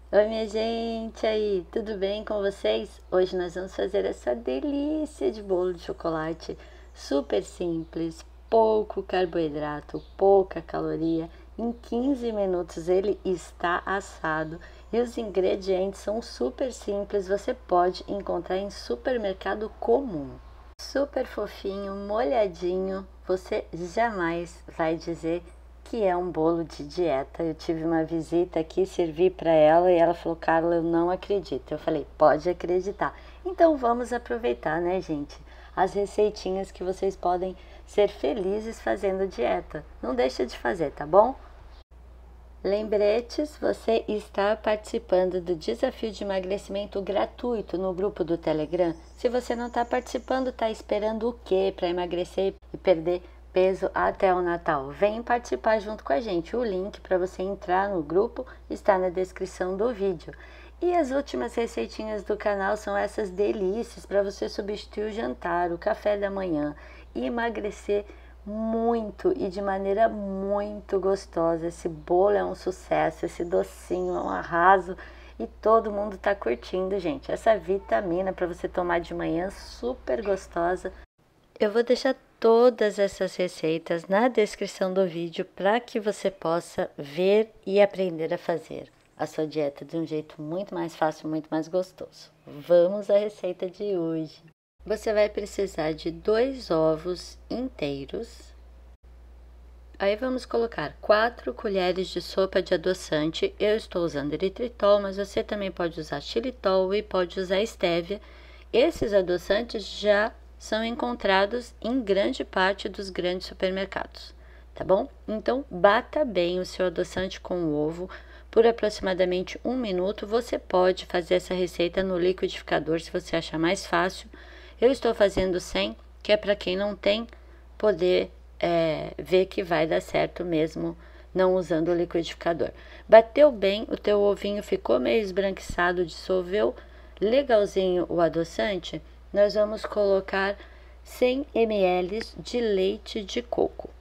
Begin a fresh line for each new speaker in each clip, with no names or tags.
Oi, minha gente, aí, tudo bem com vocês? Hoje nós vamos fazer essa delícia de bolo de chocolate, super simples, pouco carboidrato, pouca caloria. Em 15 minutos ele está assado e os ingredientes são super simples, você pode encontrar em supermercado comum. Super fofinho, molhadinho, você jamais vai dizer que é um bolo de dieta. Eu tive uma visita aqui, servi para ela e ela falou: Carla, eu não acredito. Eu falei: pode acreditar. Então vamos aproveitar, né, gente? As receitinhas que vocês podem ser felizes fazendo dieta. Não deixa de fazer, tá bom? Lembretes, você está participando do desafio de emagrecimento gratuito no grupo do Telegram. Se você não está participando, está esperando o quê para emagrecer e perder peso até o Natal? Vem participar junto com a gente. O link para você entrar no grupo está na descrição do vídeo. E as últimas receitinhas do canal são essas delícias para você substituir o jantar, o café da manhã e emagrecer muito e de maneira muito gostosa. Esse bolo é um sucesso, esse docinho é um arraso e todo mundo tá curtindo, gente. Essa vitamina para você tomar de manhã super gostosa. Eu vou deixar todas essas receitas na descrição do vídeo para que você possa ver e aprender a fazer a sua dieta de um jeito muito mais fácil, muito mais gostoso. Vamos à receita de hoje. Você vai precisar de 2 ovos inteiros. Aí vamos colocar 4 colheres de sopa de adoçante. Eu estou usando eritritol, mas você também pode usar xilitol e pode usar estévia. Esses adoçantes já são encontrados em grande parte dos grandes supermercados, tá bom? Então, bata bem o seu adoçante com o ovo por aproximadamente 1 minuto. Você pode fazer essa receita no liquidificador se você achar mais fácil. Eu estou fazendo sem, que é para quem não tem poder ver que vai dar certo mesmo não usando o liquidificador. Bateu bem, o teu ovinho ficou meio esbranquiçado, dissolveu legalzinho o adoçante, nós vamos colocar 100 ml de leite de coco.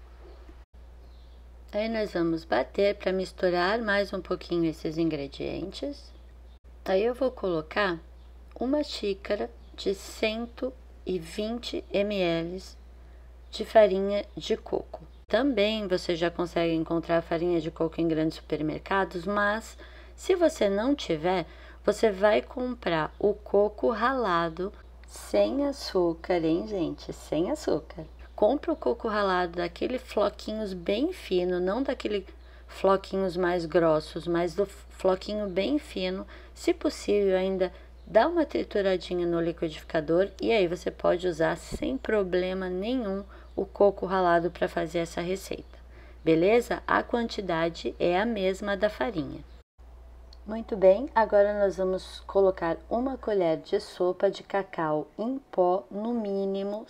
Aí nós vamos bater para misturar mais um pouquinho esses ingredientes. Aí eu vou colocar uma xícara de 120 ml de farinha de coco. Também você já consegue encontrar farinha de coco em grandes supermercados, mas se você não tiver, você vai comprar o coco ralado sem açúcar, hein, gente? Sem açúcar. Compre o coco ralado daquele floquinhos bem fino, não daquele floquinhos mais grossos, mas do floquinho bem fino. Se possível, ainda dá uma trituradinha no liquidificador e aí você pode usar sem problema nenhum o coco ralado para fazer essa receita. Beleza? A quantidade é a mesma da farinha. Muito bem, agora nós vamos colocar 1 colher de sopa de cacau em pó, no mínimo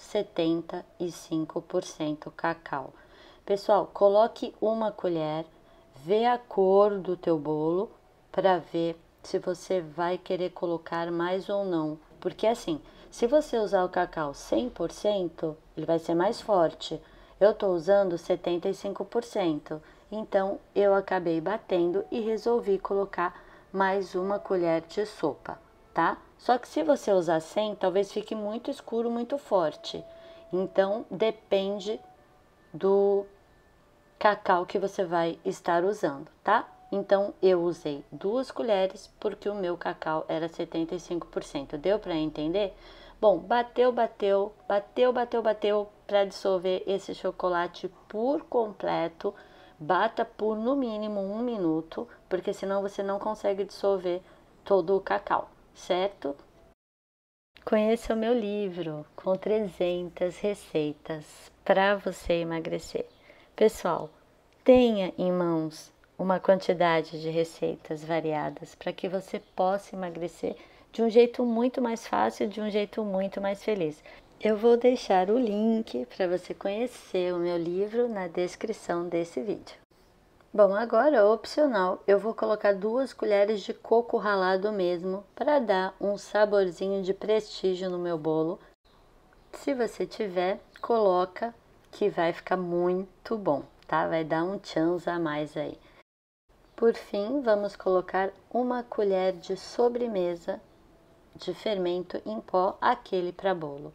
75% cacau. Pessoal, coloque 1 colher, vê a cor do teu bolo para ver se você vai querer colocar mais ou não. Porque assim, se você usar o cacau 100%, ele vai ser mais forte. Eu estou usando 75%, então eu acabei batendo e resolvi colocar mais 1 colher de sopa, tá? Só que se você usar 100, talvez fique muito escuro, muito forte. Então, depende do cacau que você vai estar usando, tá? Então, eu usei 2 colheres porque o meu cacau era 75%. Deu para entender? Bom, bateu, bateu, bateu, bateu, bateu para dissolver esse chocolate por completo. Bata por no mínimo 1 minuto, porque senão você não consegue dissolver todo o cacau, certo? Conheça o meu livro com 300 receitas para você emagrecer. Pessoal, tenha em mãos uma quantidade de receitas variadas para que você possa emagrecer de um jeito muito mais fácil, de um jeito muito mais feliz. Eu vou deixar o link para você conhecer o meu livro na descrição desse vídeo. Bom, agora, opcional, eu vou colocar 2 colheres de coco ralado mesmo, para dar um saborzinho de prestígio no meu bolo. Se você tiver, coloca, que vai ficar muito bom, tá? Vai dar um chance a mais aí. Por fim, vamos colocar uma colher de sobremesa de fermento em pó, aquele para bolo.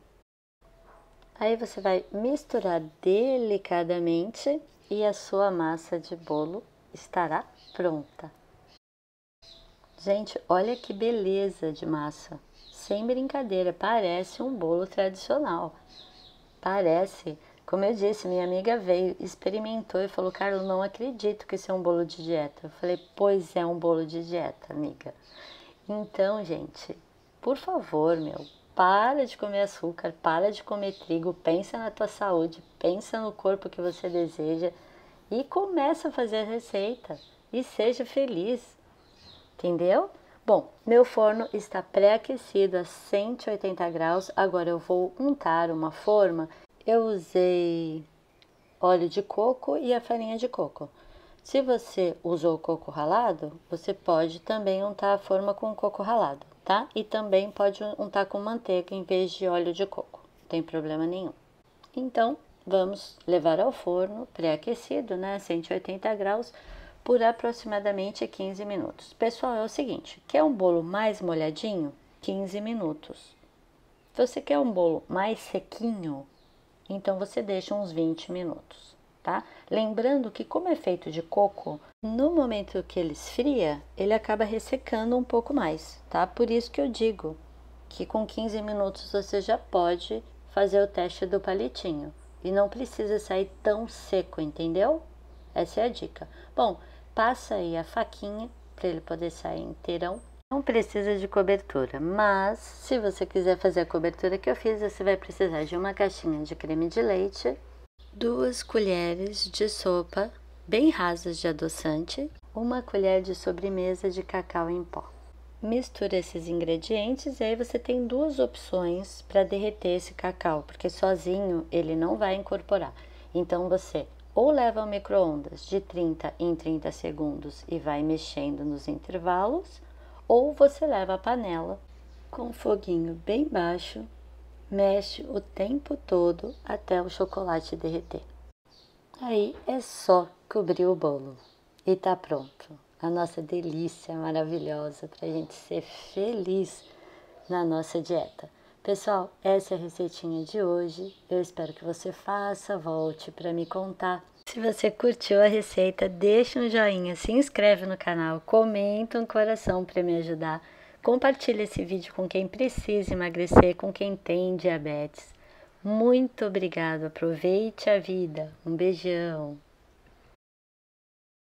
Aí você vai misturar delicadamente e a sua massa de bolo estará pronta. Gente, olha que beleza de massa! Sem brincadeira, parece um bolo tradicional. Parece, como eu disse, minha amiga veio, experimentou e falou: Carla, não acredito que isso é um bolo de dieta. Eu falei: pois é um bolo de dieta, amiga. Então, gente, por favor, para de comer açúcar, para de comer trigo, pensa na tua saúde, pensa no corpo que você deseja e começa a fazer a receita e seja feliz, entendeu? Bom, meu forno está pré-aquecido a 180 graus, agora eu vou untar uma forma. Eu usei óleo de coco e a farinha de coco. Se você usou coco ralado, você pode também untar a forma com coco ralado, tá? E também pode untar com manteiga em vez de óleo de coco, não tem problema nenhum. Então, vamos levar ao forno pré-aquecido, né, 180 graus, por aproximadamente 15 minutos. Pessoal, é o seguinte, quer um bolo mais molhadinho? 15 minutos. Se você quer um bolo mais sequinho, então você deixa uns 20 minutos, tá? Lembrando que como é feito de coco, no momento que ele esfria, ele acaba ressecando um pouco mais, tá? Por isso que eu digo que com 15 minutos você já pode fazer o teste do palitinho e não precisa sair tão seco, entendeu? Essa é a dica. Bom, passa aí a faquinha para ele poder sair inteirão. Não precisa de cobertura, mas se você quiser fazer a cobertura que eu fiz, você vai precisar de uma caixinha de creme de leite, 2 colheres de sopa bem rasas de adoçante, 1 colher de sobremesa de cacau em pó. Mistura esses ingredientes e aí você tem 2 opções para derreter esse cacau, porque sozinho ele não vai incorporar. Então você ou leva ao micro-ondas de 30 em 30 segundos e vai mexendo nos intervalos, ou você leva a panela com foguinho bem baixo, mexe o tempo todo até o chocolate derreter. Aí é só cobrir o bolo e tá pronto. A nossa delícia maravilhosa para a gente ser feliz na nossa dieta. Pessoal, essa é a receitinha de hoje. Eu espero que você faça, volte para me contar. Se você curtiu a receita, deixa um joinha, se inscreve no canal, comenta um coração para me ajudar. Compartilhe esse vídeo com quem precisa emagrecer, com quem tem diabetes. Muito obrigado, aproveite a vida. Um beijão.